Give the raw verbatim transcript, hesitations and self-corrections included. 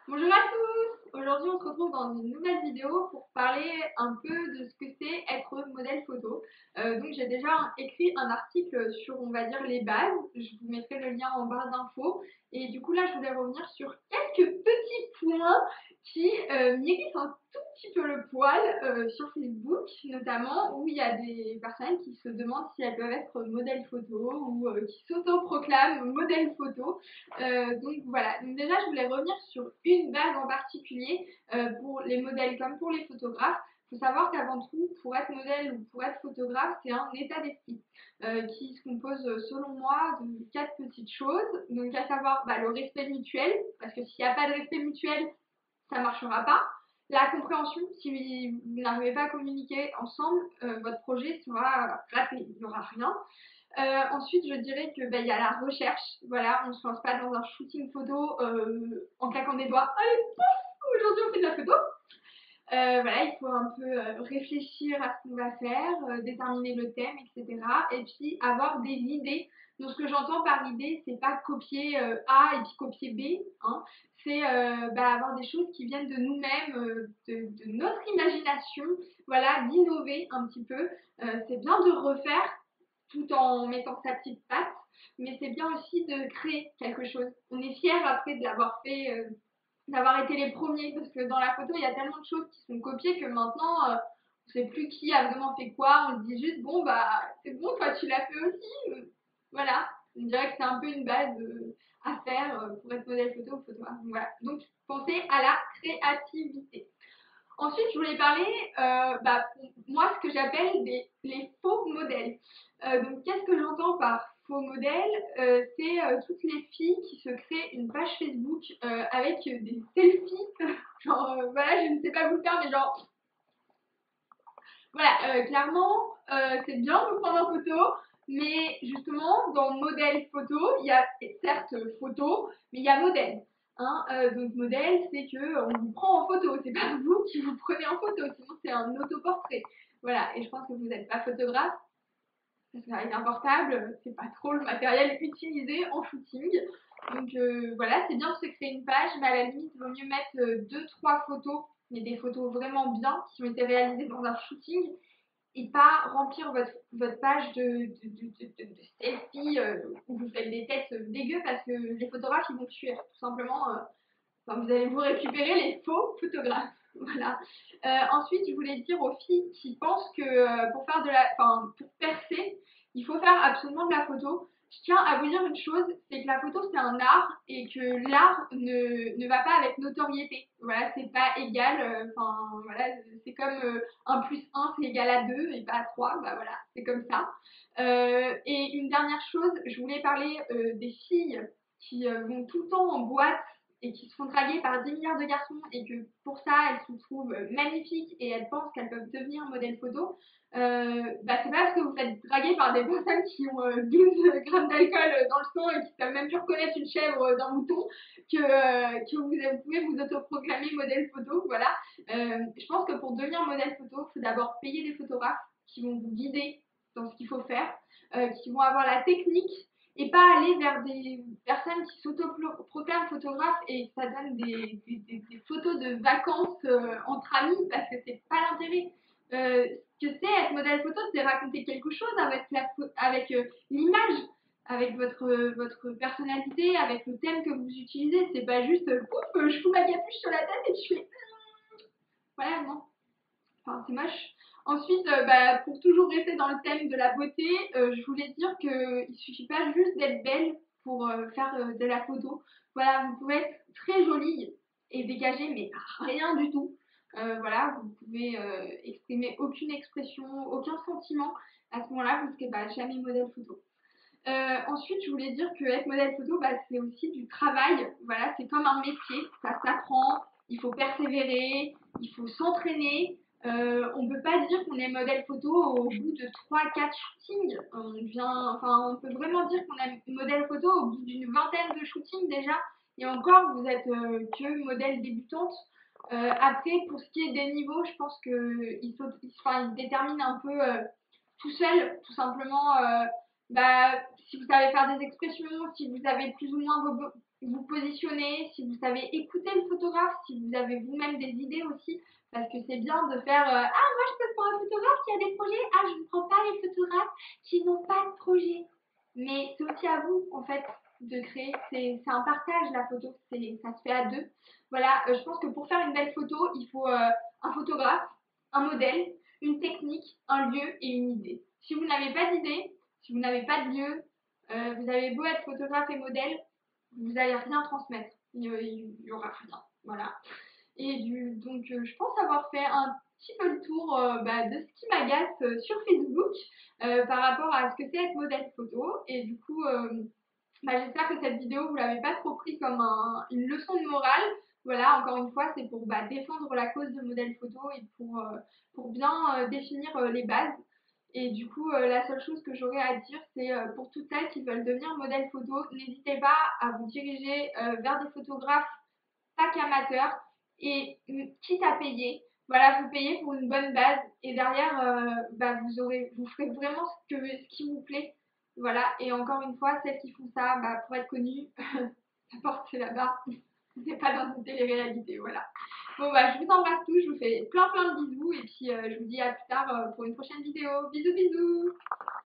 Bonjour à tous! Aujourd'hui on se retrouve dans une nouvelle vidéo pour parler un peu de ce que c'est être modèle photo. Euh, donc j'ai déjà écrit un article sur, on va dire, les bases. Je vous mettrai le lien en barre d'infos. Et du coup là je voulais revenir sur quelques petits points qui euh, m'irritent un tout petit peu le poil euh, sur Facebook notamment, où il y a des personnes qui se demandent si elles peuvent être modèles photo ou euh, qui s'autoproclament modèle photo. Euh, donc voilà, donc déjà je voulais revenir sur une base en particulier euh, pour les modèles comme pour les photographes. Il faut savoir qu'avant tout, pour être modèle ou pour être photographe, c'est un état d'esprit euh, qui se compose, selon moi, de quatre petites choses. Donc à savoir bah, le respect mutuel, parce que s'il n'y a pas de respect mutuel, ça ne marchera pas. La compréhension, si vous n'arrivez pas à communiquer ensemble, euh, votre projet sera raté, il n'y aura rien. Euh, ensuite, je dirais que bah, y a la recherche. Voilà, on ne se lance pas dans un shooting photo euh, en claquant des doigts. Allez, pouf, aujourd'hui on fait de la photo. Euh, voilà, il faut un peu euh, réfléchir à ce qu'on va faire, euh, déterminer le thème, et cetera. Et puis avoir des idées. Donc ce que j'entends par idée, c'est pas copier euh, A et puis copier B, hein. C'est euh, bah, avoir des choses qui viennent de nous-mêmes, euh, de, de notre imagination, voilà, d'innover un petit peu. Euh, c'est bien de refaire tout en mettant sa petite patte, mais c'est bien aussi de créer quelque chose. On est fiers après de l'avoir fait, euh, d'avoir été les premiers, parce que dans la photo, il y a tellement de choses qui sont copiées que maintenant, euh, on ne sait plus qui a vraiment fait quoi, on se dit juste, bon, bah, c'est bon, toi, tu l'as fait aussi. Euh, voilà, on dirait que c'est un peu une base euh, à faire euh, pour être modèle photo ou photographe. Donc, voilà, donc pensez à la créativité. Ensuite, je voulais parler, euh, bah, moi, ce que j'appelle des, les faux modèles. Euh, donc, qu'est-ce que j'entends par faux modèle? Euh, C'est euh, toutes les filles qui se créent une page Facebook euh, avec des selfies. Genre, euh, voilà, je ne sais pas vous le faire, mais genre, voilà, euh, clairement, euh, c'est bien de vous prendre en photo, mais justement, dans modèle photo, il y a certes photo, mais il y a modèle. Hein. Euh, donc modèle, c'est que on vous prend en photo, c'est pas vous qui vous prenez en photo, sinon c'est un autoportrait. Voilà, et je pense que vous n'êtes pas photographe, parce qu'avec un portable, c'est pas trop le matériel utilisé en shooting. Donc euh, voilà, c'est bien de se créer une page, mais à la limite, il vaut mieux mettre euh, deux, trois photos, mais des photos vraiment bien qui ont été réalisées dans un shooting et pas remplir votre, votre page de, de, de, de, de selfies euh, où vous faites des têtes dégueu parce que les photographes ils vont fuir tout simplement. Euh, enfin, vous allez vous récupérer les faux photographes. Voilà. Euh, ensuite, je voulais dire aux filles qui pensent que euh, pour faire de la, enfin, pour percer, il faut faire absolument de la photo. Je tiens à vous dire une chose, c'est que la photo c'est un art et que l'art ne, ne va pas avec notoriété. Voilà, c'est pas égal. euh, Enfin, voilà, c'est comme euh, un plus un c'est égal à deux et pas à trois. Bah voilà, c'est comme ça. Euh, et une dernière chose, je voulais parler euh, des filles qui euh, vont tout le temps en boîte et qui se font draguer par dix milliards de garçons et que pour ça elles se trouvent magnifiques et elles pensent qu'elles peuvent devenir modèle photo, euh, bah c'est pas parce que vous faites draguer par des personnes qui ont euh, douze grammes d'alcool dans le sang et qui savent même plus reconnaître une chèvre d'un mouton que, euh, que vous, vous pouvez vous autoproclamer modèle photo. Voilà. Euh, je pense que pour devenir modèle photo, il faut d'abord payer des photographes qui vont vous guider dans ce qu'il faut faire, euh, qui vont avoir la technique et pas aller vers des personnes qui s'autoproclament photographes et ça donne des, des, des, des photos de vacances euh, entre amis parce que c'est pas l'intérêt. Euh, ce que c'est être modèle photo, c'est raconter quelque chose avec la, avec euh, l'image, avec votre votre personnalité, avec le thème que vous utilisez. C'est pas juste euh, pouf, je fous ma capuche sur la tête et je fais voilà, non. Enfin, c'est moche. Ensuite, euh, bah, pour toujours rester dans le thème de la beauté, euh, je voulais dire qu'il ne suffit pas juste d'être belle pour euh, faire euh, de la photo. Voilà, vous pouvez être très jolie et dégagée, mais rien du tout. Euh, voilà, vous pouvez euh, exprimer aucune expression, aucun sentiment. À ce moment-là, vous ne serez pas jamais modèle photo. Euh, ensuite, je voulais dire que être modèle photo, bah, c'est aussi du travail. Voilà, c'est comme un métier, ça s'apprend, il faut persévérer, il faut s'entraîner. Euh, on ne peut pas dire qu'on est modèle photo au bout de trois quatre shootings. On vient, enfin, on peut vraiment dire qu'on est modèle photo au bout d'une vingtaine de shootings déjà. Et encore, vous êtes euh, que modèle débutante. Euh, après, pour ce qui est des niveaux, je pense qu'ils il, enfin, il déterminent un peu euh, tout seul, tout simplement. Euh, bah, si vous savez faire des expressions, si vous avez plus ou moins vos, vous positionner, si vous savez écouter le photographe, si vous avez vous-même des idées aussi, parce que c'est bien de faire euh, ah moi je peux prendre un photographe qui a des projets, ah je ne prends pas les photographes qui n'ont pas de projet. Mais c'est aussi à vous en fait de créer, c'est un partage la photo, ça se fait à deux. Voilà, euh, je pense que pour faire une belle photo, il faut euh, un photographe, un modèle, une technique, un lieu et une idée. Si vous n'avez pas d'idée, si vous n'avez pas de lieu, euh, vous avez beau être photographe et modèle, vous n'allez rien transmettre. Il n'y aura rien. Voilà. Et du, donc, euh, je pense avoir fait un petit peu le tour euh, bah, de ce qui m'agace euh, sur Facebook euh, par rapport à ce que c'est être modèle photo. Et du coup, euh, bah, j'espère que cette vidéo, vous l'avez pas trop pris comme un- une leçon de morale. Voilà, encore une fois, c'est pour bah, défendre la cause de modèle photo et pour, euh, pour bien euh, définir euh, les bases. Et du coup, euh, la seule chose que j'aurais à dire, c'est euh, pour toutes celles qui veulent devenir modèle photo, n'hésitez pas à vous diriger euh, vers des photographes pas qu'amateurs et mm, quitte à payer. Voilà, vous payez pour une bonne base et derrière, euh, bah, vous aurez, vous ferez vraiment ce, que, ce qui vous plaît. Voilà, et encore une fois, celles qui font ça, bah, pour être connues, la porte c'est là-bas. C'est pas dans une télé-réalité, voilà. Bon, bah, je vous embrasse tous, je vous fais plein plein de bisous et puis euh, je vous dis à plus tard euh, pour une prochaine vidéo. Bisous, bisous!